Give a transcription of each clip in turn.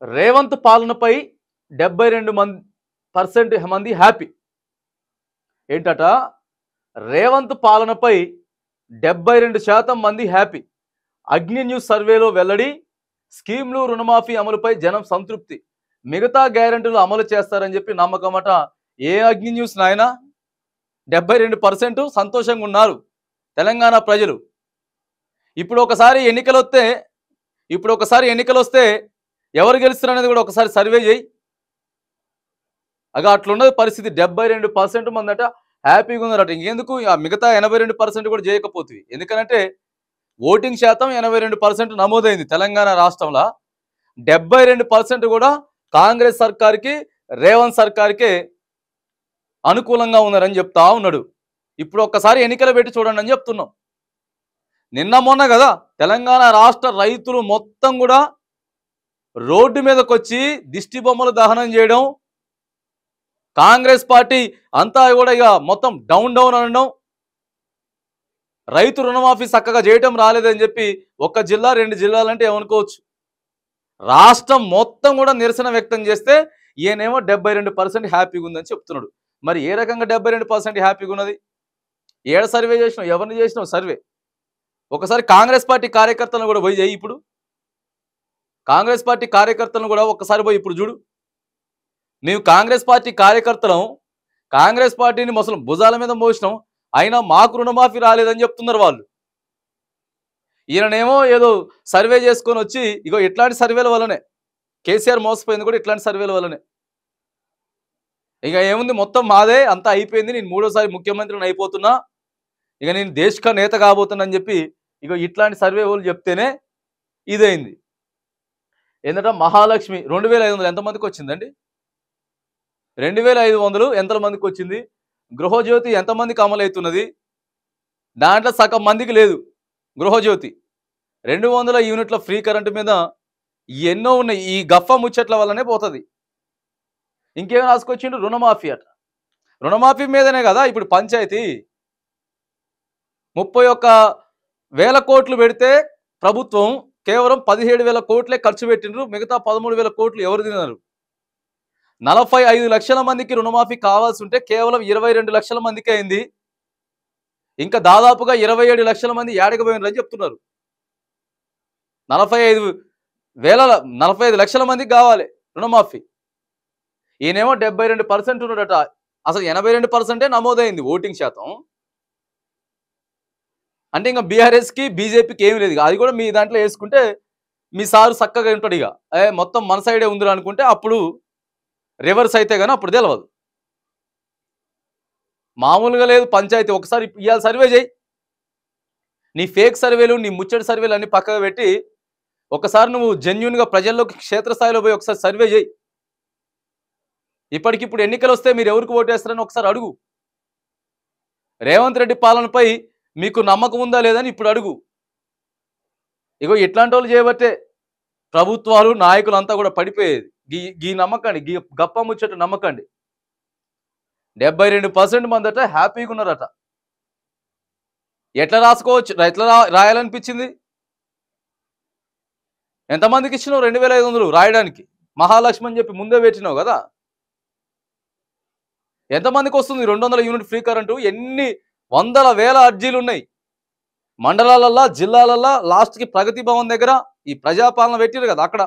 రేవంత్ పాలనపై 72% మంది హ్యాపీ. ఏంటట? రేవంత్ పాలనపై 72% మంది హ్యాపీ. అగ్ని న్యూస్ సర్వేలో వెల్లడి. స్కీమ్లు రుణమాఫీ అమలుపై జనం సంతృప్తి. మిగతా గ్యారెంటీలు అమలు చేస్తారని చెప్పి నమ్మకమట. ఏ అగ్ని న్యూస్ నాయనా? 72% సంతోషంగా ఉన్నారు తెలంగాణ ప్రజలు. ఇప్పుడు ఒకసారి ఎన్నికలొస్తే ఎవరు గెలుస్తారు అనేది కూడా ఒకసారి సర్వే చేయి. అట్లున్నది పరిస్థితి. 72% మందట హ్యాపీగా ఉన్నారట. ఇంకెందుకు మిగతా 82% కూడా చేయకపోతుంది. ఎందుకంటే ఓటింగ్ శాతం 82% నమోదైంది తెలంగాణ రాష్ట్రంలో. 72% కూడా కాంగ్రెస్ సర్కార్కి, రేవంత్ సర్కార్కే అనుకూలంగా ఉన్నారని చెప్తా ఉన్నాడు. ఇప్పుడు ఒక్కసారి ఎన్నికలు పెట్టి చూడండి అని చెప్తున్నాం. నిన్న మొన్న కదా తెలంగాణ రాష్ట్ర రైతులు మొత్తం కూడా రోడ్డు మీదకి వచ్చి దిష్టి బొమ్మలు దహనం చేయడం, కాంగ్రెస్ పార్టీ అంతా కూడా ఇక మొత్తం డౌన్ అనడం, రైతు రుణమాఫీ చక్కగా చేయటం రాలేదని చెప్పి ఒక్క జిల్లా 2 జిల్లాలంటే ఏమనుకోవచ్చు. రాష్ట్రం మొత్తం కూడా నిరసన వ్యక్తం చేస్తే ఈయనేమో 72% హ్యాపీగా ఉందని చెప్తున్నాడు. మరి ఏ రకంగా 72% హ్యాపీగా ఉన్నది? ఏడ సర్వే చేసినావు? ఎవరిని చేసినావు సర్వే? ఒకసారి కాంగ్రెస్ పార్టీ కార్యకర్తలను కూడా పోయి చేయి. ఇప్పుడు కాంగ్రెస్ పార్టీ కార్యకర్తలను కూడా ఒక్కసారి పోయి ఇప్పుడు చూడు. మేము కాంగ్రెస్ పార్టీ కార్యకర్తలం, కాంగ్రెస్ పార్టీని మొసలు భుజాల మీద మోసినాం, అయినా మాకు రుణమాఫీ రాలేదని చెప్తున్నారు వాళ్ళు. ఈయననేమో ఏదో సర్వే చేసుకొని వచ్చి ఇగో ఇట్లాంటి సర్వేల వల్లనే కేసీఆర్ మోసపోయింది కూడా ఇట్లాంటి సర్వేల వల్లనే. ఇక ఏముంది, మొత్తం మాదే, అంతా అయిపోయింది, నేను 3వ సారి ముఖ్యమంత్రిని అయిపోతున్నా, ఇక నేను దేశక నేత కాబోతున్నా అని చెప్పి ఇక ఇట్లాంటి సర్వే వాళ్ళు చెప్తేనే ఇదైంది. ఏంటంటే మహాలక్ష్మి 2500 ఎంతమందికి వచ్చిందండి? 2500 ఎంతమందికి వచ్చింది? గృహజ్యోతి ఎంతమందికి అమలవుతున్నది? దాంట్లో సగం మందికి లేదు గృహజ్యోతి. 200 యూనిట్ల ఫ్రీ కరెంటు మీద ఎన్నో ఉన్నాయి. ఈ గఫ్ఫా ముచ్చట్ల వల్లనే పోతుంది. ఇంకేం రాసుకొచ్చిండు? రుణమాఫీ అట. రుణమాఫీ మీదనే కదా ఇప్పుడు పంచాయతీ. 31,000 కోట్లు పెడితే ప్రభుత్వం కేవలం 17,000 కోట్లే ఖర్చు పెట్టిండ్రు. మిగతా 13,000 కోట్లు ఎవరు తిన్నారు? 45 లక్షల మందికి రుణమాఫీ కావాల్సి ఉంటే కేవలం 22 లక్షల మందికి అయింది. ఇంకా దాదాపుగా 27 లక్షల మంది ఏడకపోయినారని చెప్తున్నారు. 45 లక్షల మందికి కావాలి రుణమాఫీ. ఈయనేమో 72% ఉన్నాడట. అసలు 82% నమోదైంది ఓటింగ్ శాతం. అంటే ఇంకా బీఆర్ఎస్కి, బీజేపీకి ఏమి లేదు. అది కూడా మీ దాంట్లో వేసుకుంటే మీ సారు చక్కగా ఉంటాడు. ఇక మొత్తం మన సైడే ఉందిరా అనుకుంటే అప్పుడు రివర్స్ అయితే కానీ అప్పుడు తెలియదు. మామూలుగా లేదు పంచాయతీ. ఒకసారి ఇవాళ సర్వే చేయి. నీ ఫేక్ సర్వేలు, నీ ముచ్చటి సర్వేలు అన్ని పక్కగా పెట్టి ఒకసారి నువ్వు జెన్యున్గా ప్రజల్లోకి క్షేత్రస్థాయిలో పోయి ఒకసారి సర్వే చేయి. ఇప్పటికిప్పుడు ఎన్నికలు వస్తే మీరు ఎవరికి ఓటేస్తారని ఒకసారి అడుగు. రేవంత్ రెడ్డి పాలనపై మీకు నమ్మకం ఉందా లేదని ఇప్పుడు అడుగు. ఇగో ఇట్లాంటి వాళ్ళు చేయబట్టే ప్రభుత్వాలు, నాయకులు అంతా కూడా పడిపోయేది. గీ నమ్మకండి, గీ గప్ప ముచ్చట నమ్మకండి. 72% మందట హ్యాపీగా ఉన్నారట. ఎట్లా రాసుకోవచ్చు? ఎట్లా రాయాలనిపించింది? ఎంతమందికి ఇచ్చినావు 2500 రాయడానికి? మహాలక్ష్మి అని చెప్పి ముందే పెట్టినావు కదా. ఎంతమందికి వస్తుంది 200 యూనిట్ ఫ్రీ కరెంటు? ఎన్ని వందల వేల అర్జీలు ఉన్నాయి మండలాలల్లా, జిల్లాలల్లా. లాస్ట్కి ప్రగతి భవన్ దగ్గర ఈ ప్రజాపాలన పెట్టిరు కదా, అక్కడ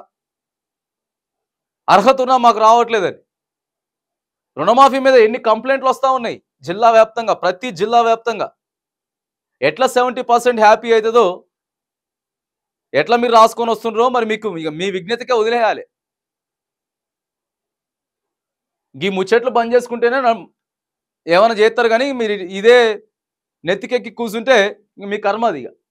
అర్హత ఉన్నా మాకు రావట్లేదని. రుణమాఫీ మీద ఎన్ని కంప్లైంట్లు వస్తూ ఉన్నాయి జిల్లా వ్యాప్తంగా, ప్రతి జిల్లా వ్యాప్తంగా. ఎట్లా 70% హ్యాపీ అవుతుందో, ఎట్లా మీరు రాసుకొని వస్తుండ్రో మరి మీకు మీ విజ్ఞతకే వదిలేయాలి. ఈ ముచ్చట్లు బంద్ చేసుకుంటేనే ఏమైనా చేస్తారు. కానీ మీరు ఇదే నెత్తికెక్కి కూర్చుంటే మీ కర్మ అది. ఇక